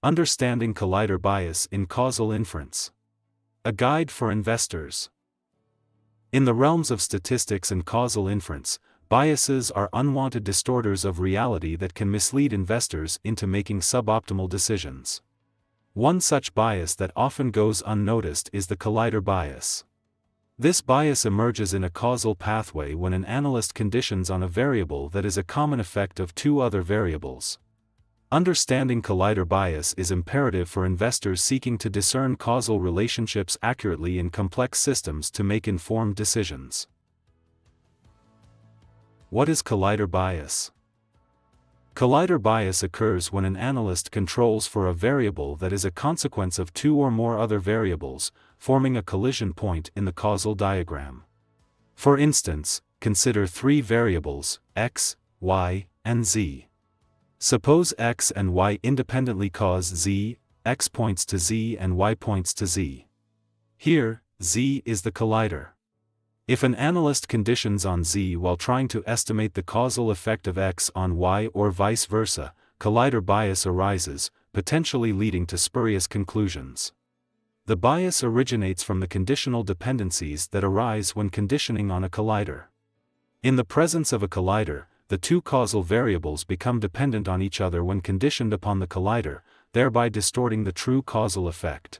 Understanding collider bias in causal inference. A guide for investors. In the realms of statistics and causal inference, biases are unwanted distorters of reality that can mislead investors into making suboptimal decisions. One such bias that often goes unnoticed is the collider bias. This bias emerges in a causal pathway when an analyst conditions on a variable that is a common effect of two other variables. Understanding collider bias is imperative for investors seeking to discern causal relationships accurately in complex systems to make informed decisions. What is collider bias? Collider bias occurs when an analyst controls for a variable that is a consequence of two or more other variables, forming a collision point in the causal diagram. For instance, consider three variables, x, y, and z. Suppose x and y independently cause z, x points to z and y points to z. Here, z is the collider. If an analyst conditions on z while trying to estimate the causal effect of x on y or vice versa, collider bias arises, potentially leading to spurious conclusions. The bias originates from the conditional dependencies that arise when conditioning on a collider. In the presence of a collider, the two causal variables become dependent on each other when conditioned upon the collider, thereby distorting the true causal effect.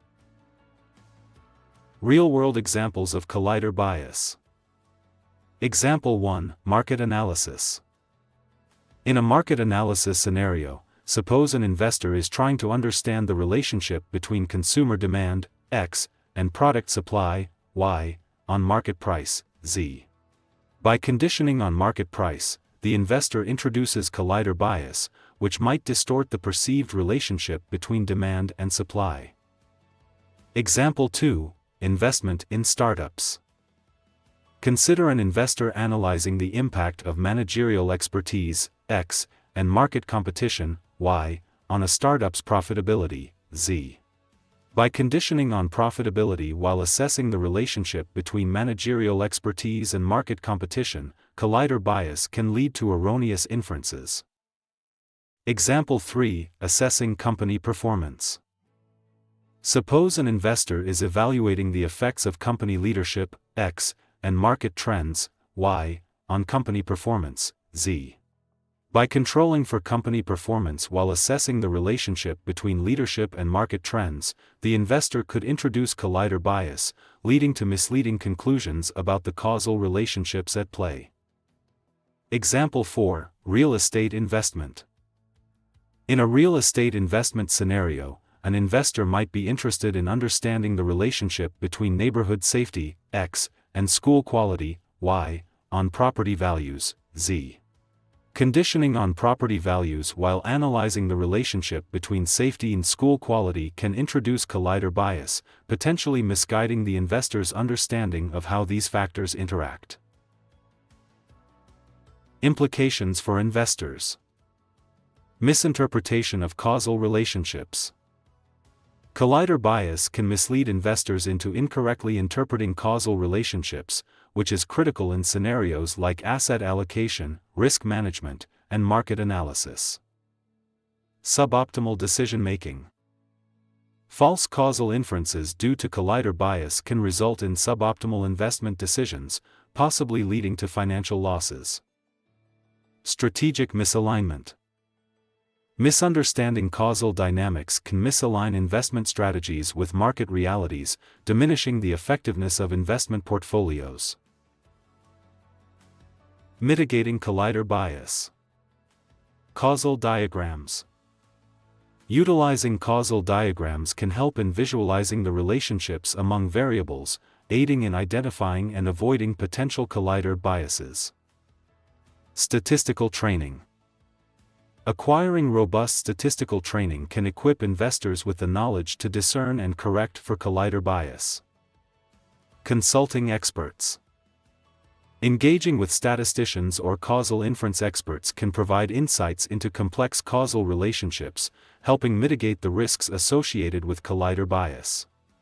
Real-world examples of collider bias. Example 1, Market Analysis. In a market analysis scenario, suppose an investor is trying to understand the relationship between consumer demand, X, and product supply, Y, on market price, Z. By conditioning on market price, the investor introduces collider bias, which might distort the perceived relationship between demand and supply. Example 2, Investment in Startups. Consider an investor analyzing the impact of managerial expertise, X, and market competition, Y, on a startup's profitability, Z. By conditioning on profitability while assessing the relationship between managerial expertise and market competition, collider bias can lead to erroneous inferences. Example 3, Assessing Company Performance. Suppose an investor is evaluating the effects of company leadership, X, and market trends, Y, on company performance, Z. By controlling for company performance while assessing the relationship between leadership and market trends, the investor could introduce collider bias, leading to misleading conclusions about the causal relationships at play. Example 4, Real Estate Investment. In a real estate investment scenario, an investor might be interested in understanding the relationship between neighborhood safety, X, and school quality, Y, on property values, Z. Conditioning on property values while analyzing the relationship between safety and school quality can introduce collider bias, potentially misguiding the investor's understanding of how these factors interact. Implications for investors. Misinterpretation of causal relationships. Collider bias can mislead investors into incorrectly interpreting causal relationships, which is critical in scenarios like asset allocation, risk management, and market analysis. Suboptimal decision-making. False causal inferences due to collider bias can result in suboptimal investment decisions, possibly leading to financial losses. Strategic misalignment. Misunderstanding causal dynamics can misalign investment strategies with market realities, diminishing the effectiveness of investment portfolios. Mitigating collider bias. Causal diagrams. Utilizing causal diagrams can help in visualizing the relationships among variables, aiding in identifying and avoiding potential collider biases. Statistical training. Acquiring robust statistical training can equip investors with the knowledge to discern and correct for collider bias. Consulting experts. Engaging with statisticians or causal inference experts can provide insights into complex causal relationships, helping mitigate the risks associated with collider bias.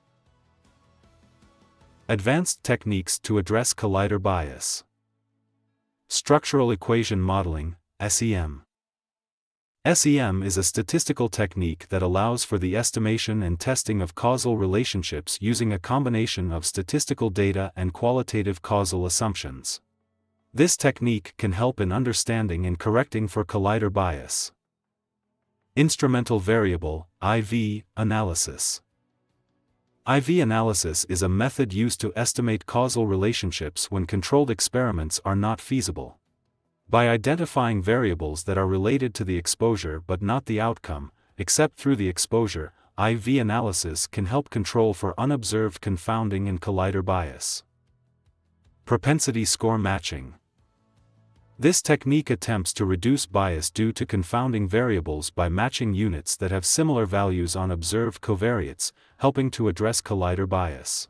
Advanced techniques to address collider bias. Structural equation modeling, SEM. SEM is a statistical technique that allows for the estimation and testing of causal relationships using a combination of statistical data and qualitative causal assumptions. This technique can help in understanding and correcting for collider bias. Instrumental variable, IV, analysis. IV analysis is a method used to estimate causal relationships when controlled experiments are not feasible. By identifying variables that are related to the exposure but not the outcome, except through the exposure, IV analysis can help control for unobserved confounding and collider bias. Propensity score matching. This technique attempts to reduce bias due to confounding variables by matching units that have similar values on observed covariates, helping to address collider bias.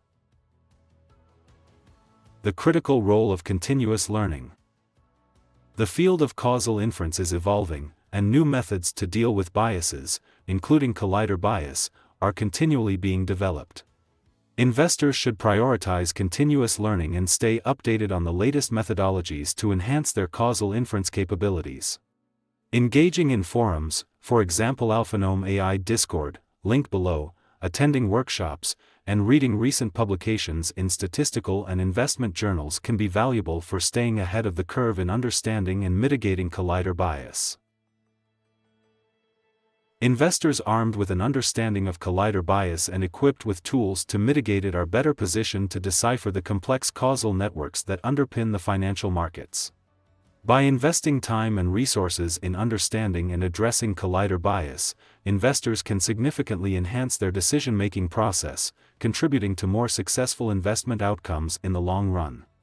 The critical role of continuous learning. The field of causal inference is evolving, and new methods to deal with biases, including collider bias, are continually being developed. Investors should prioritize continuous learning and stay updated on the latest methodologies to enhance their causal inference capabilities. Engaging in forums, for example Alphanome AI Discord, link below, attending workshops, and reading recent publications in statistical and investment journals can be valuable for staying ahead of the curve in understanding and mitigating collider bias. Investors armed with an understanding of collider bias and equipped with tools to mitigate it are better positioned to decipher the complex causal networks that underpin the financial markets. By investing time and resources in understanding and addressing collider bias, investors can significantly enhance their decision-making process, contributing to more successful investment outcomes in the long run.